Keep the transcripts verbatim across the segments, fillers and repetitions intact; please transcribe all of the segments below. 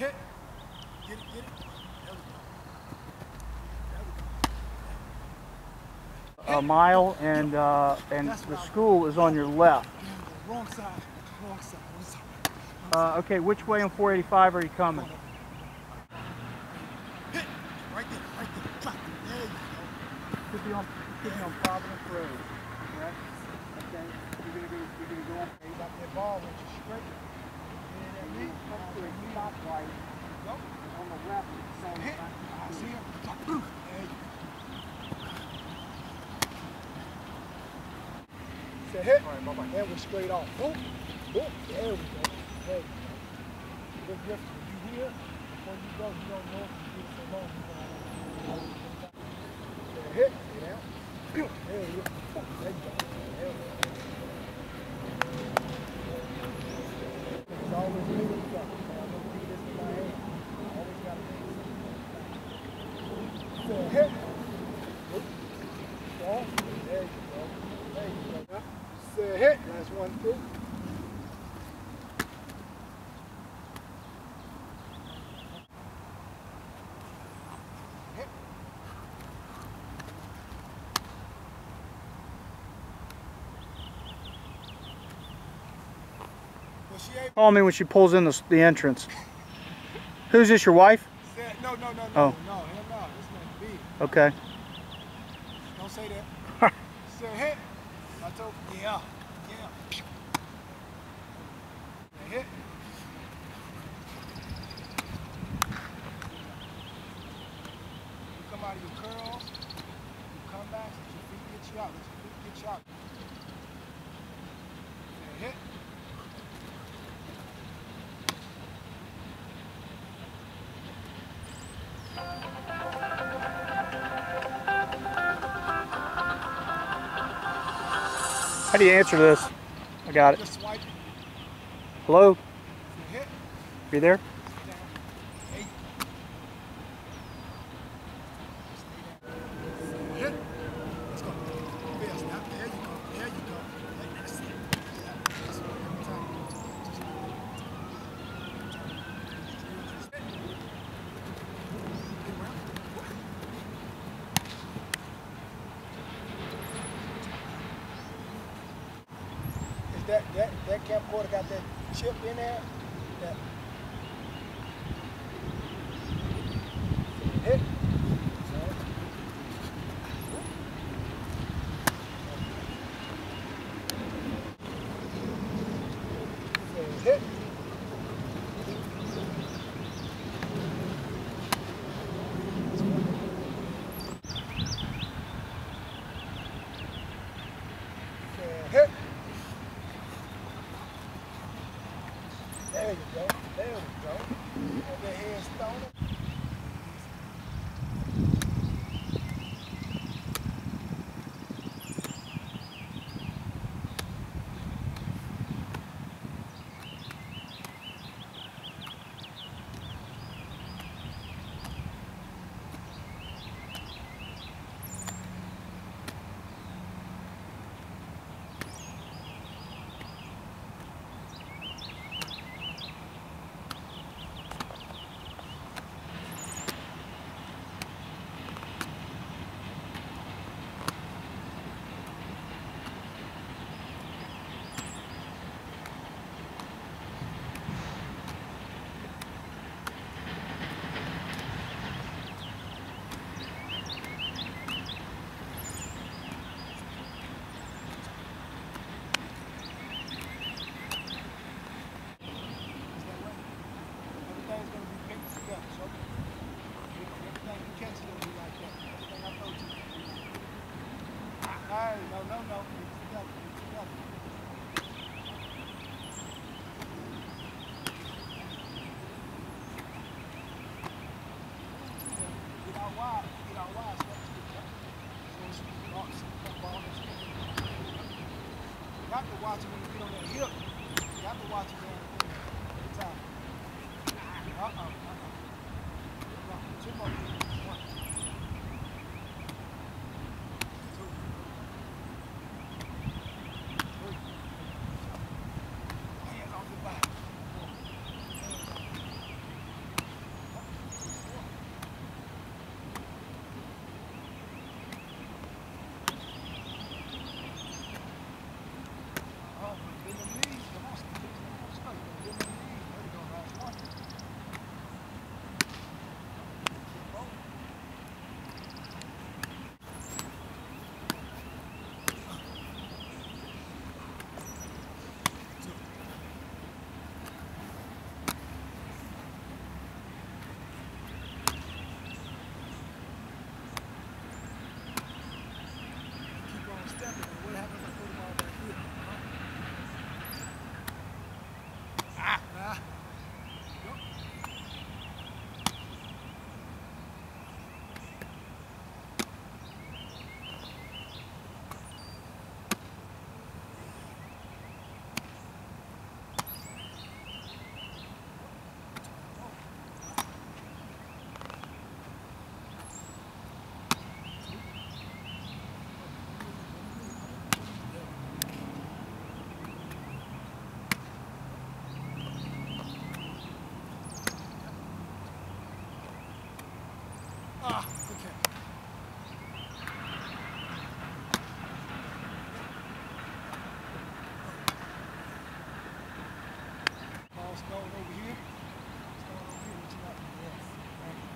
Hit. Get it, get it. There we go. There we go. A mile, and uh, and the school is on your left. Wrong side. Wrong side. Wrong side. Uh, okay, which way on four eighty-five are you coming? Hit. Right there. Right there. Drop it. There you go. Could be on, could be on Providence Road. Correct? Okay. You're gonna go. You're gonna go. Hey, you got that ball went you straight. Yeah, that me. Come to a stoplight Go. on the left. So Hit. I see him. Drop. There you go. Say hit. All right, bye bye. And we're straight off. Boom. Boom. There we go. There you go. Look different. When you here, before you go, you don't know if you do it so long. You're gonna say hit. Yeah. There you go. There you go. There you go. It's always me with stuff. I don't do this in my head. I always got to think. Say hit. Off. There you go. There you go. Say hit. That's one through. Hit. Was she able? Call me when she pulls in the, the entrance. Who's this, your wife? Said, no, no, no, no, Oh. no, hell no. This man big. Okay. Don't say that. Said hit. I told yeah, yeah. Said hit. You come out of your curls, you come back, let your feet get you out, let your feet get you out. Said hit. How do you answer this? I got it. Just swipe it. Hello? Said hit. Are you there? Stay down. Eight. Stay down. Hit. Let's go. Fast. Now, there you go. There you go. That's it. Yeah. That's it. Every time. Just hit. Get around. Is that, that, that camcorder got that chip in there? That hit. Hit. Hit. There you go. There we go. Have your hands thrown. Hey, no, no, no. It's together. It's together. Get out wide. Get out wide. So it's so it's ball, ball, you got to watch it when you get on that hip. You got to watch it every time. Uh-uh. Uh-uh. Two more. One. Ah, okay. Ball stone over here. Stone over here. What you got? Yes. Thank you.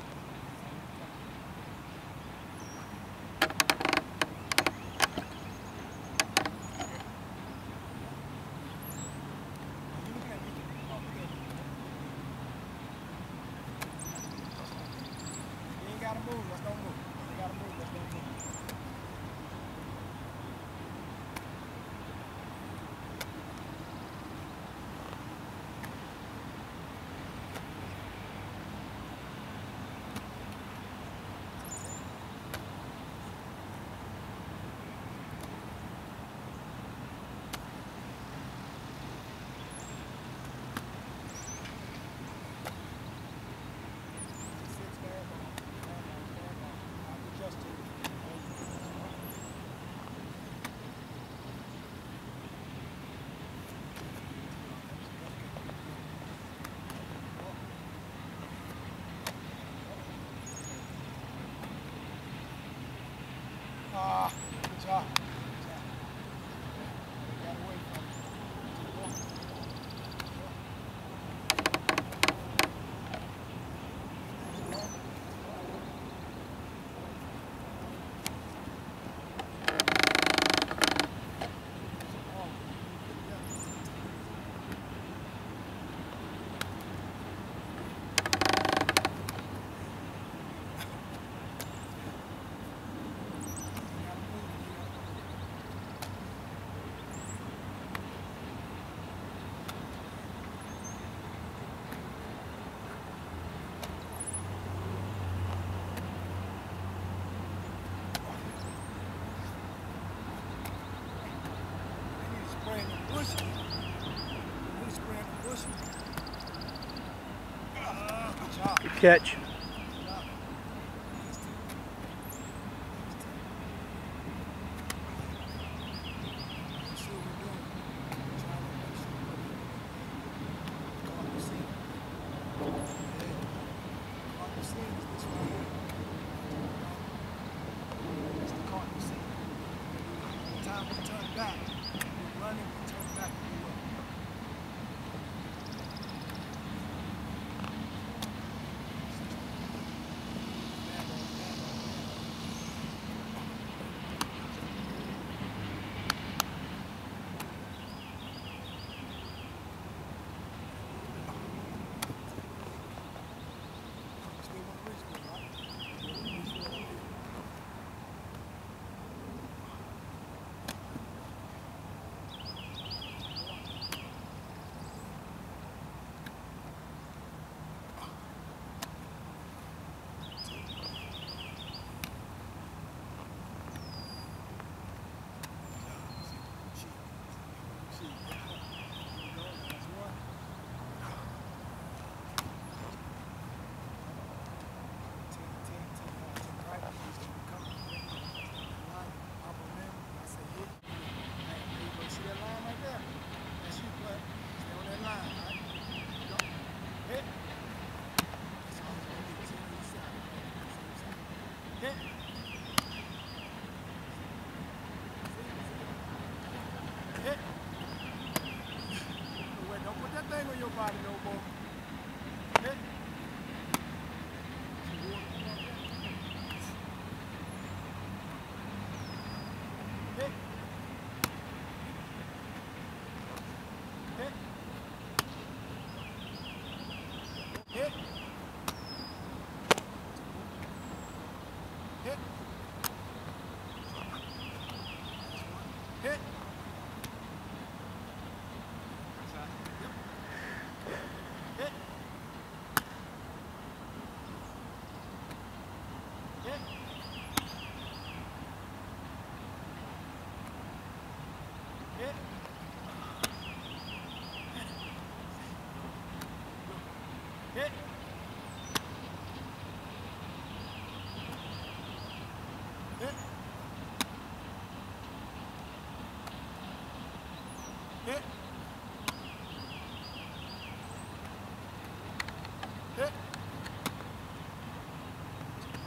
You look at me. Oh, look at me. You ain't gotta move. Let's don't move. You ain't gotta move. Let's don't move. Ah, good job. Good job. Got away from it. Spraying the bushes. We spraying the bushes. Ah, good job. Catch. Good job. Let's see what we're doing. We're trying to make sure we're caught the scene. Yeah. Caught the scene is this right here. It's the caught the scene. Every time we turn back, we're running, we turn back and we run. Still want to reach for it, right? Reach for it up here. Hit. Hit. Wait, don't put that thing on your body no more. Hit. Hit. Hit. Hit. Hit. Hit. Hit. Hit. Hit. Hit. Hit. Hit. Hit.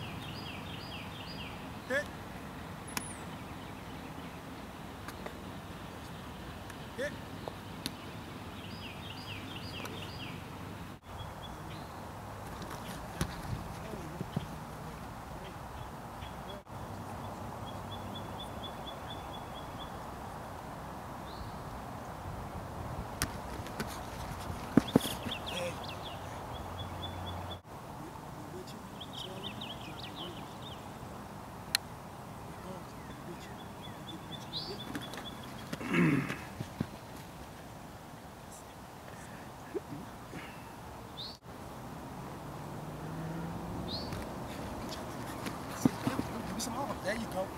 There you go.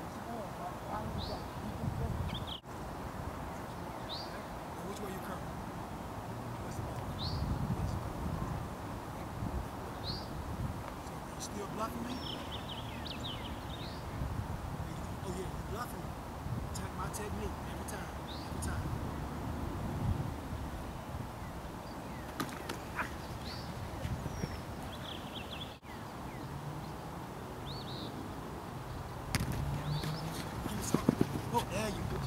Which way you coming? What's the ball? So you still bluffing me? Oh yeah, you bluffing me. Take my technique every time. Every time. Oh, there you go.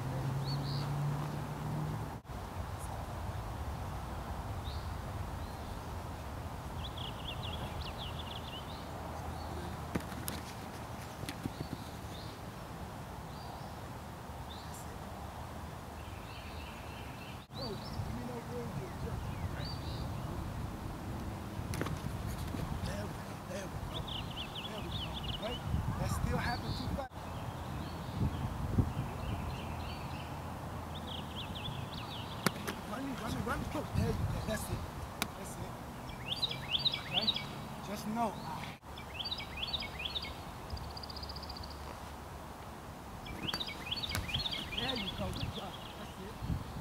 Oh, there you go. That's it. That's it. Okay? Just know. There you go. Good job. That's it.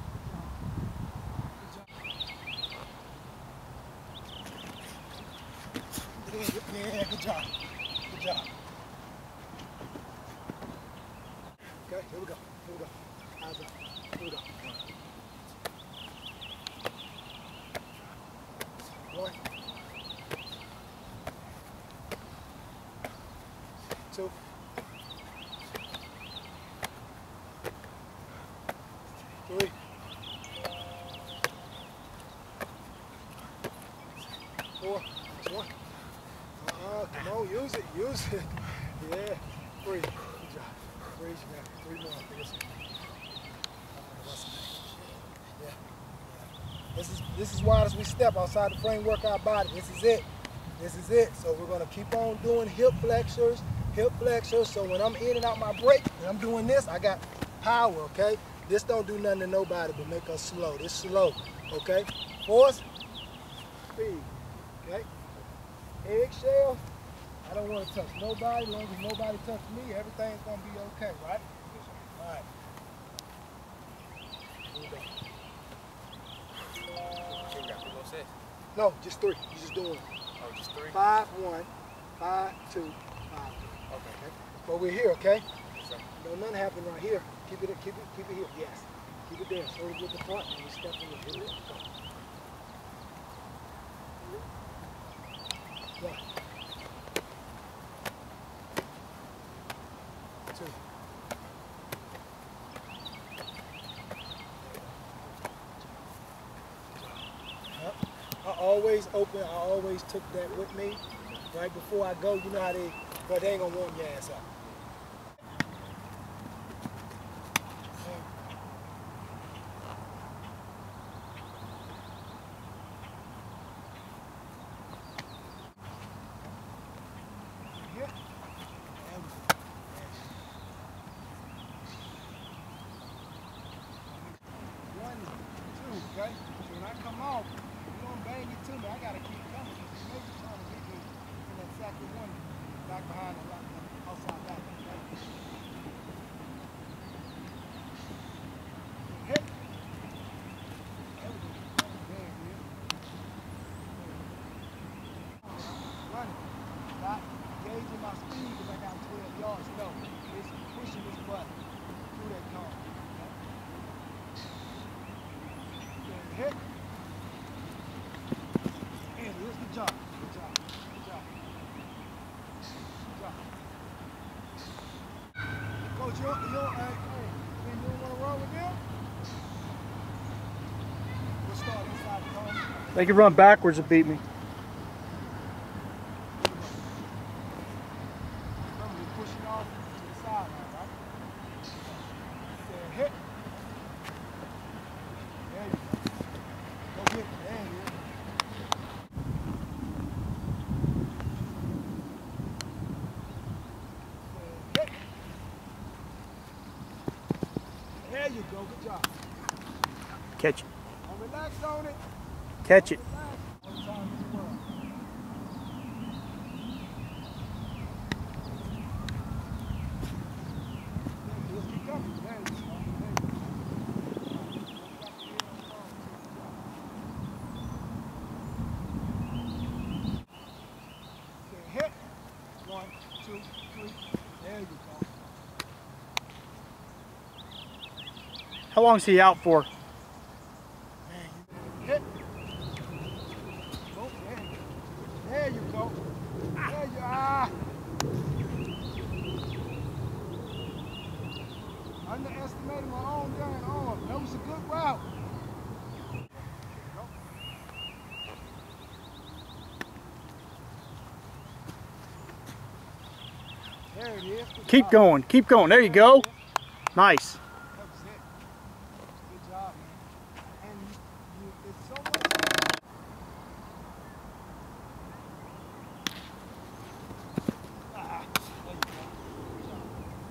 Good job. Good job. Yeah, yeah, good job. Good job. Okay, here we go. Here we go. Eyes up. Here we go. One, two, three, four, that's one. Uh-uh, come on, use it, use it. Yeah, three, good job. Three, you got three more for this one. Yeah. This is this is why as we step outside the framework of our body. This is it. This is it. So we're gonna keep on doing hip flexors, hip flexors. So when I'm in and out my break, and I'm doing this, I got power, okay? This don't do nothing to nobody but make us slow. This slow, okay? Force, speed, okay? Eggshell, I don't want to touch nobody. As long as nobody touch me, everything's gonna be okay, right? All right. Here we go. No, just three. You just doing Oh, just three? five, one, five, two, five, three. Okay. Okay. But we're here, okay? Yes, sir. No, nothing happened right here. Keep it, keep it, keep it here. Yes. Keep it there. So with the front, and we step in it. Here we go. One. Two. I always open, I always took that with me. Right before I go, you know how they, but they ain't gonna warm your ass up. One, two, okay? So when I come off, you don't bang it to me. I gotta keep coming. You may be trying to get me in that second one, back behind the lock, outside back. Okay? Hit. There we go. There it is. Running. Not gauging my speed because I got twelve yards. No, it's pushing this button through that car. Hit. And it is. Good job. Good job. Good job. Good job. Coach, you don't, you don't, hey, hey, you don't want to roll with them? We'll start inside the car. They can run backwards and beat me. Remember, we're pushing off to the side now, right? Say hit. There you go. Go get it. There it is. Say hit. There you go. Good job. Catch it. Now relax on it. Catch it. Relax. All the time in the world. How long is he out for? Hit. Oh, there you go. There you go. There you are. Underestimated my own dang arm. That was a good route. There it is. Good Keep job. going. Keep going. There you go. Nice. That was it. Good job, man. And you, you, it's so much. Ah, there you go. Good job.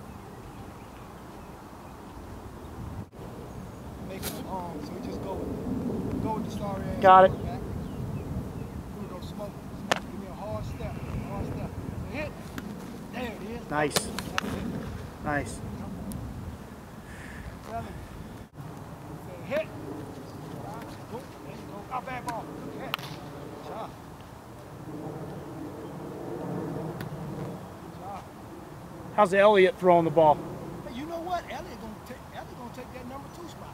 Make it arm, so we just go with, go with the sorry ass. Got it. Back. Here we go, smoke. Smoke. Give me a hard step. Hard step. Hit. There it is. Nice. That's it. Nice. Say hit. Boom. There you go. Out bad ball. Hit. Good job. Good job. How's Elliott throwing the ball? Hey, you know what? Elliott gonna take Elliott gonna take that number two spot.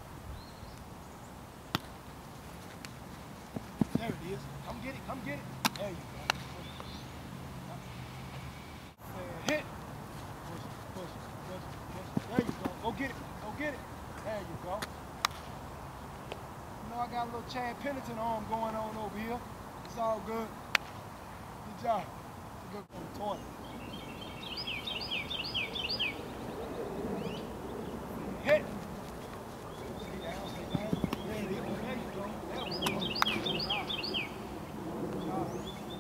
There it is. Come get it. Come get it. There you go. Say hit. Push it. Push it. Push it. Push it. There you go. Go get it. Go get it. There you go. You know I got a little Chad Pennington arm going on over here. It's all good. Good job. Good on the toilet. Hit. Stay down, stay down. There it is. There you go. There we go. Good job. Good job.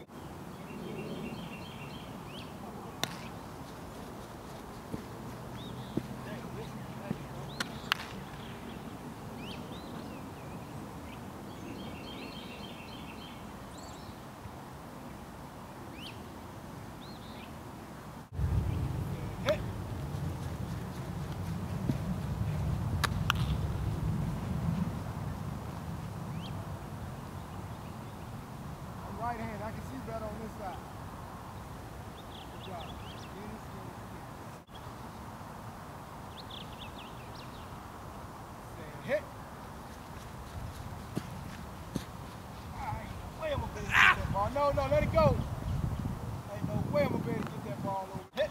There it is. There you go. Hit. I'm right hand. I can see better on this side. Good job. Skinny, skinny, skinny. Say hit. Ah, ain't no way I'm gonna be able to get that ball. No, no, let it go. Ain't no way I'm gonna be able to get that ball over. Hit.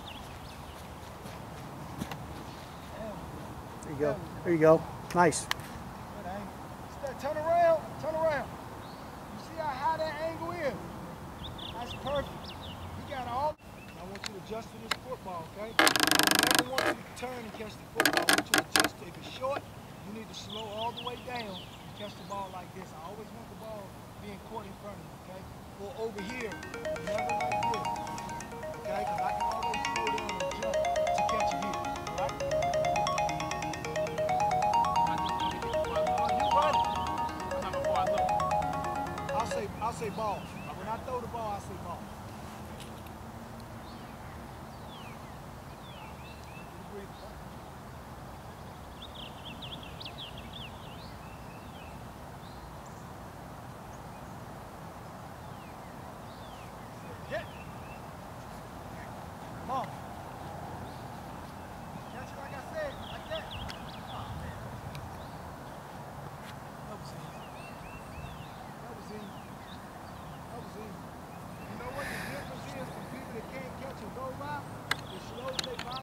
There you go. There you go. Nice. Good angle. Stay- Turn around. Turn around. You see how high that angle is? That's perfect. You got all. I want you to adjust to this football, okay? I don't never want you to turn and catch the football. I want you to adjust to, if it's short, you need to slow all the way down and catch the ball like this. I always want the ball being caught in front of you, okay? Or over here, never like this, okay? Because I can always slow down and jump to catch it here, all right? Oh, you run it. I'll say, I'll say ball. When I throw the ball, I say ball.